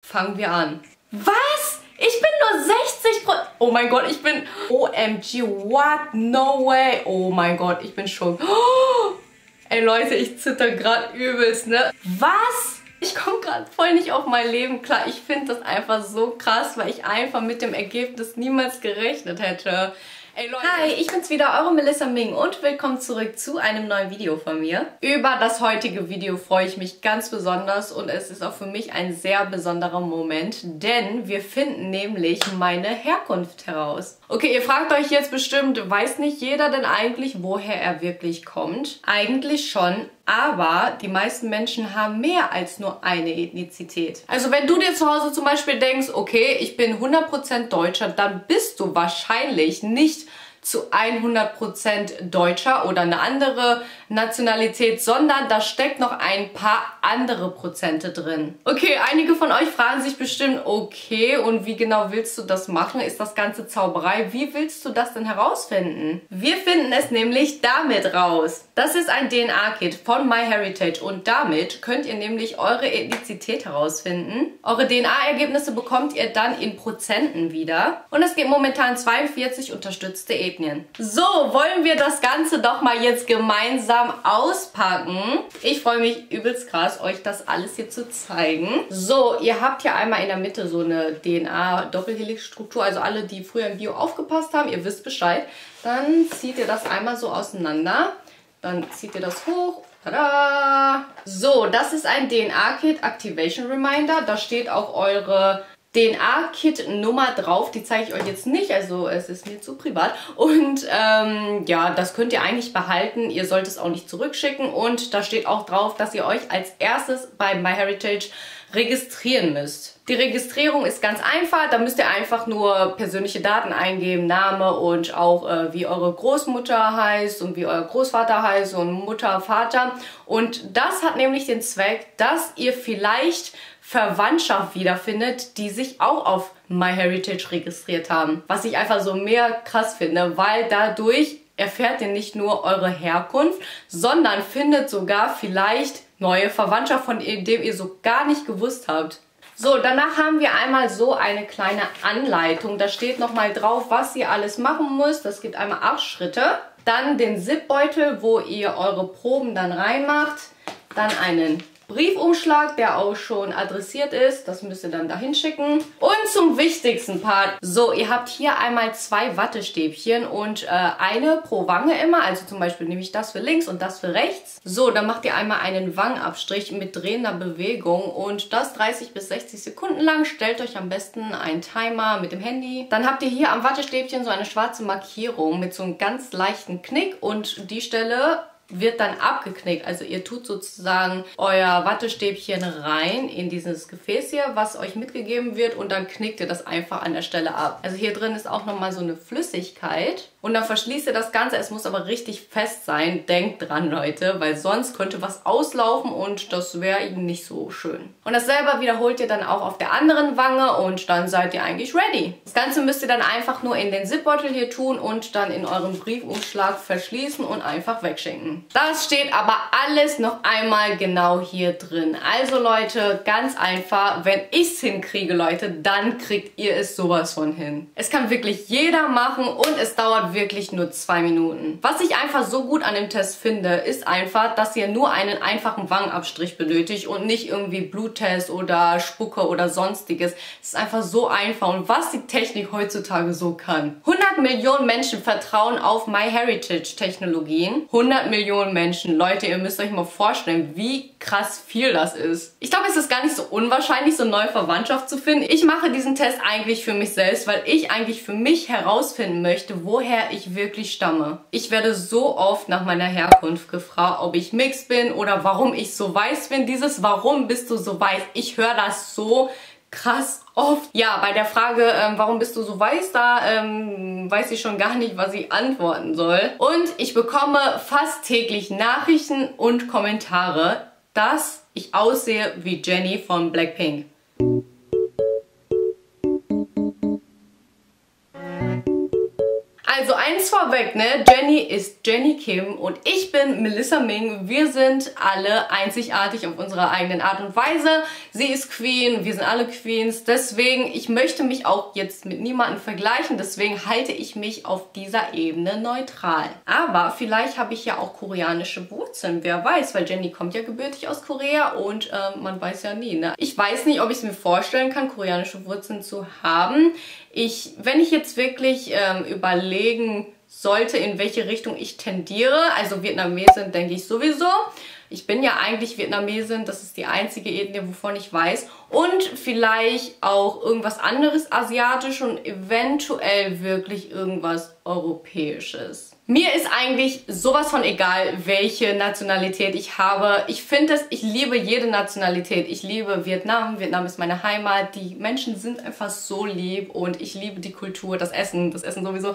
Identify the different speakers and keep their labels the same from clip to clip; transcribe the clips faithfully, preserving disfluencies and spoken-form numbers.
Speaker 1: fangen wir an. Was? Ich bin nur sechzig Prozent. Oh mein Gott, ich bin... O M G, what? No way. Oh mein Gott, ich bin schon... Oh, ey Leute, ich zitter gerade übelst, ne? Was? Ich komme gerade voll nicht auf mein Leben klar. Ich finde das einfach so krass, weil ich einfach mit dem Ergebnis niemals gerechnet hätte. Ey Leute. Hi, ich bin's wieder, eure Melissa Ming und willkommen zurück zu einem neuen Video von mir. Über das heutige Video freue ich mich ganz besonders und es ist auch für mich ein sehr besonderer Moment, denn wir finden nämlich meine Herkunft heraus. Okay, ihr fragt euch jetzt bestimmt, weiß nicht jeder denn eigentlich, woher er wirklich kommt? Eigentlich schon. Aber die meisten Menschen haben mehr als nur eine Ethnizität. Also wenn du dir zu Hause zum Beispiel denkst, okay, ich bin hundert Prozent Deutscher, dann bist du wahrscheinlich nicht zu hundert Prozent Deutscher oder eine andere Nationalität, sondern da steckt noch ein paar andere Prozente drin. Okay, einige von euch fragen sich bestimmt, okay, und wie genau willst du das machen? Ist das ganze Zauberei? Wie willst du das denn herausfinden? Wir finden es nämlich damit raus. Das ist ein D N A-Kit von MyHeritage und damit könnt ihr nämlich eure Ethnizität herausfinden. Eure D N A-Ergebnisse bekommt ihr dann in Prozenten wieder und es gibt momentan zweiundvierzig unterstützte Ethnizität. So, wollen wir das Ganze doch mal jetzt gemeinsam auspacken. Ich freue mich übelst krass, euch das alles hier zu zeigen. So, ihr habt hier einmal in der Mitte so eine D N A-Doppelhelix-Struktur. Also alle, die früher im Bio aufgepasst haben, ihr wisst Bescheid. Dann zieht ihr das einmal so auseinander. Dann zieht ihr das hoch. Tada! So, das ist ein D N A-Kit Activation Reminder. Da steht auch eure D N A-Kit-Nummer drauf, die zeige ich euch jetzt nicht, also es ist mir zu privat. Und ähm, ja, das könnt ihr eigentlich behalten, ihr sollt es auch nicht zurückschicken. Und da steht auch drauf, dass ihr euch als erstes bei MyHeritage registrieren müsst. Die Registrierung ist ganz einfach, da müsst ihr einfach nur persönliche Daten eingeben, Name und auch äh, wie eure Großmutter heißt und wie euer Großvater heißt und Mutter, Vater. Und das hat nämlich den Zweck, dass ihr vielleicht Verwandtschaft wiederfindet, die sich auch auf MyHeritage registriert haben. Was ich einfach so mehr krass finde, weil dadurch erfährt ihr nicht nur eure Herkunft, sondern findet sogar vielleicht neue Verwandtschaft, von dem ihr so gar nicht gewusst habt. So, danach haben wir einmal so eine kleine Anleitung. Da steht nochmal drauf, was ihr alles machen müsst. Das gibt einmal acht Schritte. Dann den Zipbeutel, wo ihr eure Proben dann reinmacht. Dann einen Briefumschlag, der auch schon adressiert ist. Das müsst ihr dann dahin schicken. Und zum wichtigsten Part. So, ihr habt hier einmal zwei Wattestäbchen und äh, eine pro Wange immer. Also zum Beispiel nehme ich das für links und das für rechts. So, dann macht ihr einmal einen Wangenabstrich mit drehender Bewegung und das dreißig bis sechzig Sekunden lang. Stellt euch am besten einen Timer mit dem Handy. Dann habt ihr hier am Wattestäbchen so eine schwarze Markierung mit so einem ganz leichten Knick und die Stelle wird dann abgeknickt. Also ihr tut sozusagen euer Wattestäbchen rein in dieses Gefäß hier, was euch mitgegeben wird und dann knickt ihr das einfach an der Stelle ab. Also hier drin ist auch nochmal so eine Flüssigkeit und dann verschließt ihr das Ganze. Es muss aber richtig fest sein. Denkt dran, Leute, weil sonst könnte was auslaufen und das wäre eben nicht so schön. Und dasselbe wiederholt ihr dann auch auf der anderen Wange und dann seid ihr eigentlich ready. Das Ganze müsst ihr dann einfach nur in den Zipbeutel hier tun und dann in eurem Briefumschlag verschließen und einfach wegschicken. Das steht aber alles noch einmal genau hier drin. Also Leute, ganz einfach, wenn ich es hinkriege, Leute, dann kriegt ihr es sowas von hin. Es kann wirklich jeder machen und es dauert wirklich nur zwei Minuten. Was ich einfach so gut an dem Test finde, ist einfach, dass ihr nur einen einfachen Wangenabstrich benötigt und nicht irgendwie Bluttest oder Spucke oder sonstiges. Es ist einfach so einfach und was die Technik heutzutage so kann. hundert Millionen Menschen vertrauen auf MyHeritage-Technologien. hundert Millionen Menschen. Leute, ihr müsst euch mal vorstellen, wie krass viel das ist. Ich glaube, es ist gar nicht so unwahrscheinlich, so eine neue Verwandtschaft zu finden. Ich mache diesen Test eigentlich für mich selbst, weil ich eigentlich für mich herausfinden möchte, woher ich wirklich stamme. Ich werde so oft nach meiner Herkunft gefragt, ob ich Mix bin oder warum ich so weiß bin. Dieses Warum bist du so weiß? Ich höre das so krass oft. Ja, bei der Frage, ähm, warum bist du so weiß, da ähm, weiß ich schon gar nicht, was ich antworten soll. Und ich bekomme fast täglich Nachrichten und Kommentare, dass ich aussehe wie Jennie von Blackpink. Also eins vorweg, ne? Jenny ist Jenny Kim und ich bin Melissa Ming. Wir sind alle einzigartig auf unserer eigenen Art und Weise. Sie ist Queen, wir sind alle Queens. Deswegen, ich möchte mich auch jetzt mit niemandem vergleichen. Deswegen halte ich mich auf dieser Ebene neutral. Aber vielleicht habe ich ja auch koreanische Wurzeln. Wer weiß, weil Jenny kommt ja gebürtig aus Korea und äh, man weiß ja nie, ne? Ich weiß nicht, ob ich es mir vorstellen kann, koreanische Wurzeln zu haben. Ich, wenn ich jetzt wirklich ähm, überlegen sollte, in welche Richtung ich tendiere, also Vietnamesin denke ich sowieso. Ich bin ja eigentlich Vietnamesin, das ist die einzige Ethnie, wovon ich weiß. Und vielleicht auch irgendwas anderes asiatisch und eventuell wirklich irgendwas Europäisches. Mir ist eigentlich sowas von egal, welche Nationalität ich habe. Ich finde es, ich liebe jede Nationalität. Ich liebe Vietnam. Vietnam ist meine Heimat. Die Menschen sind einfach so lieb und ich liebe die Kultur, das Essen, das Essen sowieso.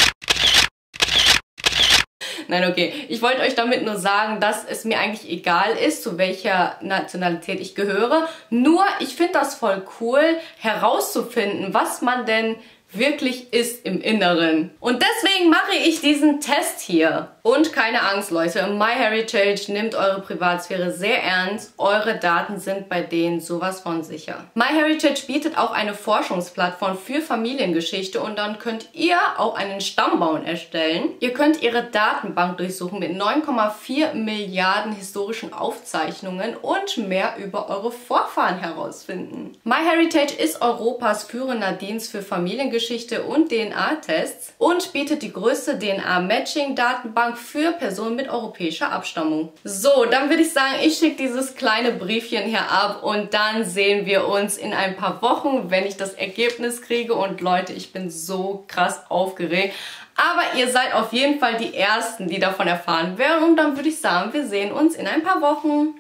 Speaker 1: Nein, okay. Ich wollte euch damit nur sagen, dass es mir eigentlich egal ist, zu welcher Nationalität ich gehöre. Nur, ich finde das voll cool, herauszufinden, was man denn wirklich ist im Inneren. Und deswegen mache ich diesen Test hier. Und keine Angst, Leute, MyHeritage nimmt eure Privatsphäre sehr ernst. Eure Daten sind bei denen sowas von sicher. MyHeritage bietet auch eine Forschungsplattform für Familiengeschichte und dann könnt ihr auch einen Stammbaum erstellen. Ihr könnt ihre Datenbank durchsuchen mit neun Komma vier Milliarden historischen Aufzeichnungen und mehr über eure Vorfahren herausfinden. MyHeritage ist Europas führender Dienst für Familiengeschichte und D N A-Tests und bietet die größte D N A-Matching-Datenbank für Personen mit europäischer Abstammung. So, dann würde ich sagen, ich schicke dieses kleine Briefchen hier ab und dann sehen wir uns in ein paar Wochen, wenn ich das Ergebnis kriege. Und Leute, ich bin so krass aufgeregt. Aber ihr seid auf jeden Fall die Ersten, die davon erfahren werden. Und dann würde ich sagen, wir sehen uns in ein paar Wochen.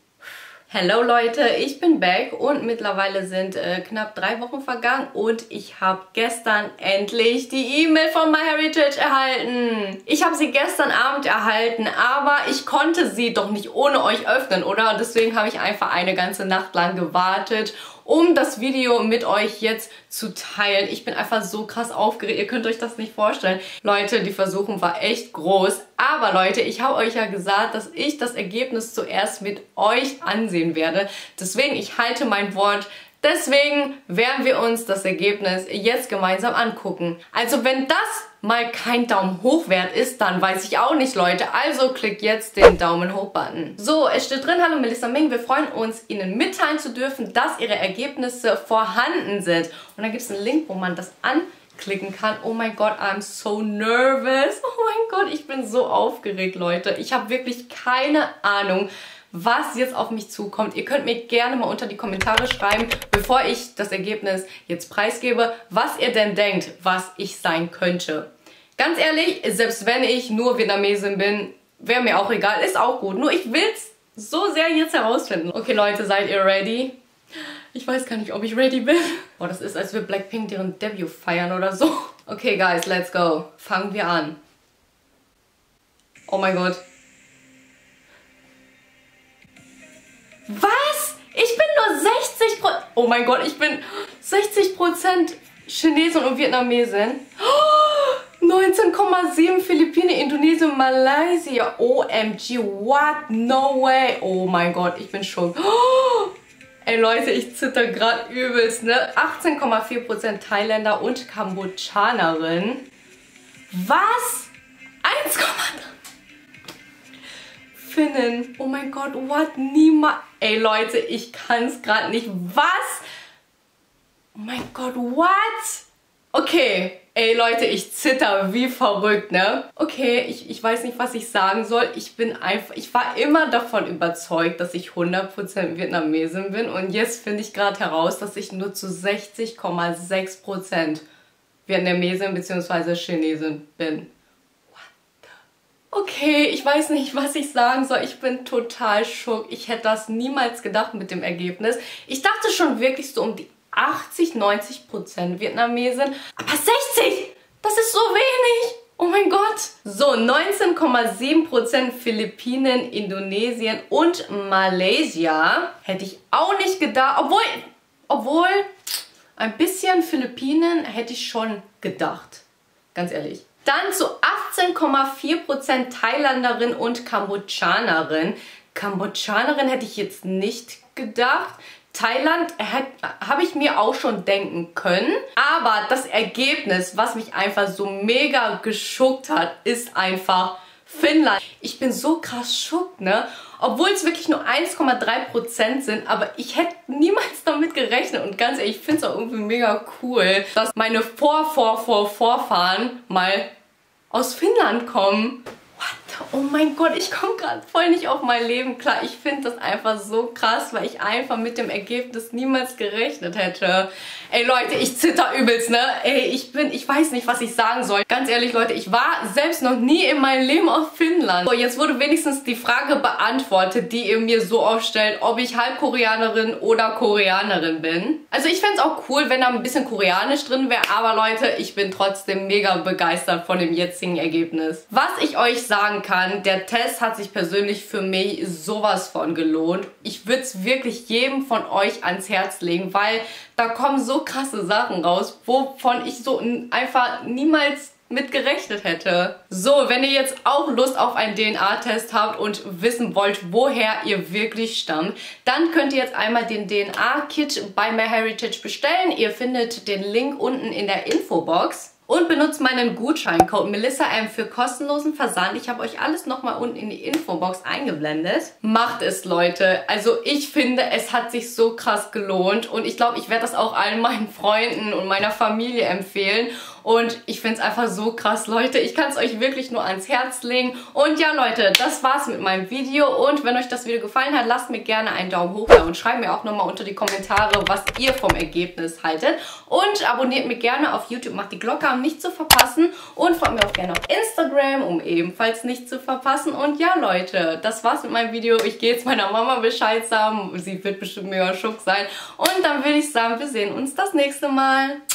Speaker 1: Hello Leute, ich bin back und mittlerweile sind äh, knapp drei Wochen vergangen und ich habe gestern endlich die E-Mail von MyHeritage erhalten. Ich habe sie gestern Abend erhalten, aber ich konnte sie doch nicht ohne euch öffnen, oder? Deswegen habe ich einfach eine ganze Nacht lang gewartet, um das Video mit euch jetzt zu teilen. Ich bin einfach so krass aufgeregt, ihr könnt euch das nicht vorstellen. Leute, die Versuchung war echt groß. Aber Leute, ich habe euch ja gesagt, dass ich das Ergebnis zuerst mit euch ansehen werde. Deswegen, ich halte mein Wort. Deswegen werden wir uns das Ergebnis jetzt gemeinsam angucken. Also wenn das mal kein Daumen hoch wert ist, dann weiß ich auch nicht, Leute. Also klickt jetzt den Daumen hoch Button. So, es steht drin, hallo Melissa Ming, wir freuen uns, Ihnen mitteilen zu dürfen, dass Ihre Ergebnisse vorhanden sind. Und dann gibt es einen Link, wo man das anklicken kann. Oh mein Gott, I'm so nervous. Oh mein Gott, ich bin so aufgeregt, Leute. Ich habe wirklich keine Ahnung, was jetzt auf mich zukommt. Ihr könnt mir gerne mal unter die Kommentare schreiben, bevor ich das Ergebnis jetzt preisgebe, was ihr denn denkt, was ich sein könnte. Ganz ehrlich, selbst wenn ich nur Vietnamesin bin, wäre mir auch egal, ist auch gut. Nur ich will es so sehr jetzt herausfinden. Okay Leute, seid ihr ready? Ich weiß gar nicht, ob ich ready bin. Oh, das ist, als wir Blackpink deren Debüt feiern oder so. Okay guys, let's go. Fangen wir an. Oh mein Gott. Was? Ich bin nur sechzig Prozent... Oh mein Gott, ich bin sechzig Prozent Chinesin und Vietnamesin. Oh, neunzehn Komma sieben Philippinen, Indonesien, Malaysia. O M G, what? No way. Oh mein Gott, ich bin schon... Oh, ey Leute, ich zitter gerade übelst, ne? achtzehn Komma vier Prozent Thailänder und Kambodschanerin. Was? eins Komma drei. Finnen. Oh mein Gott, what? Niemand. Ey Leute, ich kann es gerade nicht. Was? Oh mein Gott, what? Okay. Ey Leute, ich zitter wie verrückt, ne? Okay, ich, ich weiß nicht, was ich sagen soll. Ich bin einfach, ich war immer davon überzeugt, dass ich hundert Prozent Vietnamesin bin. Und jetzt finde ich gerade heraus, dass ich nur zu sechzig Komma sechs Prozent Vietnamesin bzw. Chinesin bin. Okay, ich weiß nicht, was ich sagen soll. Ich bin total schock. Ich hätte das niemals gedacht mit dem Ergebnis. Ich dachte schon wirklich so um die achtzig, neunzig Prozent Vietnamesin. Aber sechzig! Das ist so wenig! Oh mein Gott! So, neunzehn Komma sieben Prozent Philippinen, Indonesien und Malaysia. Hätte ich auch nicht gedacht. Obwohl, obwohl, ein bisschen Philippinen hätte ich schon gedacht. Ganz ehrlich. Dann zu Afrika. achtzehn Komma vier Prozent Thailänderin und Kambodschanerin. Kambodschanerin hätte ich jetzt nicht gedacht. Thailand habe ich mir auch schon denken können. Aber das Ergebnis, was mich einfach so mega geschockt hat, ist einfach Finnland. Ich bin so krass schockt, ne? Obwohl es wirklich nur eins Komma drei Prozent sind, aber ich hätte niemals damit gerechnet. Und ganz ehrlich, ich finde es auch irgendwie mega cool, dass meine Vor-Vor-Vor-Vorfahren mal aus Finnland kommen. What? Oh mein Gott, ich komme gerade voll nicht auf mein Leben klar. Ich finde das einfach so krass, weil ich einfach mit dem Ergebnis niemals gerechnet hätte. Ey Leute, ich zitter übelst, ne? Ey, ich bin, ich weiß nicht, was ich sagen soll. Ganz ehrlich, Leute, ich war selbst noch nie in meinem Leben auf Finnland. So, jetzt wurde wenigstens die Frage beantwortet, die ihr mir so oft stellt, ob ich Halbkoreanerin oder Koreanerin bin. Also ich fände es auch cool, wenn da ein bisschen Koreanisch drin wäre, aber Leute, ich bin trotzdem mega begeistert von dem jetzigen Ergebnis. Was ich euch sagen kann, der Test hat sich persönlich für mich sowas von gelohnt. Ich würde es wirklich jedem von euch ans Herz legen, weil da kommen so krasse Sachen raus, wovon ich so einfach niemals mit gerechnet hätte. So, wenn ihr jetzt auch Lust auf einen D N A-Test habt und wissen wollt, woher ihr wirklich stammt, dann könnt ihr jetzt einmal den D N A-Kit bei MyHeritage bestellen. Ihr findet den Link unten in der Infobox. Und benutzt meinen Gutscheincode MelissaM für kostenlosen Versand. Ich habe euch alles nochmal unten in die Infobox eingeblendet. Macht es, Leute. Also ich finde, es hat sich so krass gelohnt. Und ich glaube, ich werde das auch allen meinen Freunden und meiner Familie empfehlen. Und ich finde es einfach so krass, Leute. Ich kann es euch wirklich nur ans Herz legen. Und ja, Leute, das war's mit meinem Video. Und wenn euch das Video gefallen hat, lasst mir gerne einen Daumen hoch da und schreibt mir auch nochmal unter die Kommentare, was ihr vom Ergebnis haltet. Und abonniert mich gerne auf YouTube, macht die Glocke an, nicht zu verpassen. Und folgt mir auch gerne auf Instagram, um ebenfalls nicht zu verpassen. Und ja, Leute, das war's mit meinem Video. Ich gehe jetzt meiner Mama Bescheid sagen. Sie wird bestimmt mega schock sein. Und dann würde ich sagen, wir sehen uns das nächste Mal.